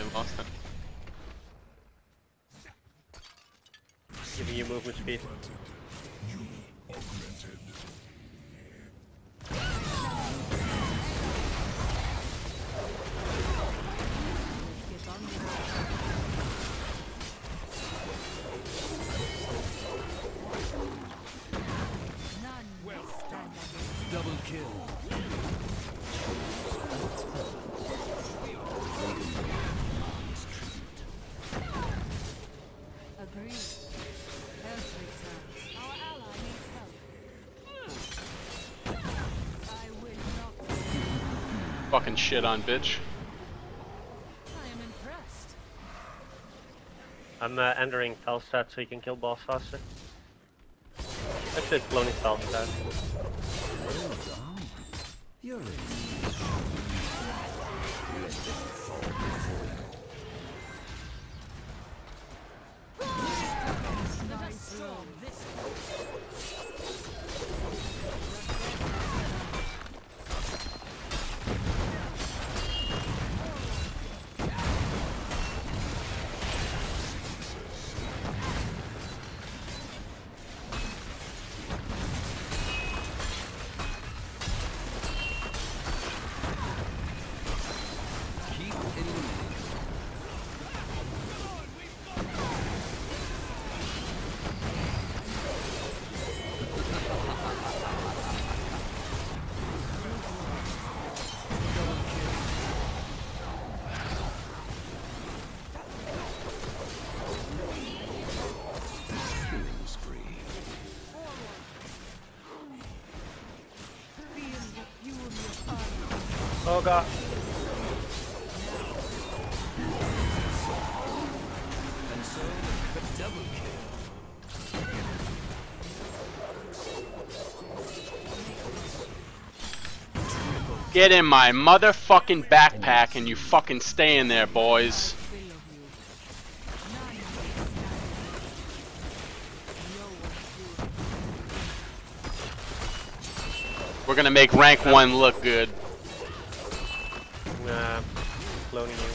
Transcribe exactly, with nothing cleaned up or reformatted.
lost it. Giving you movement speed. Double kill. Agreed. Health returns. Our ally needs help. I will not. Fucking shit on bitch. I am impressed. I'm uh, entering Falstad so you can kill boss faster. Actually, it's cloning Falstad. You're in. Oh god. And so, the double kill. Get in my motherfucking backpack and you fucking stay in there, boys. We're gonna make rank one look good. Nah, cloning you.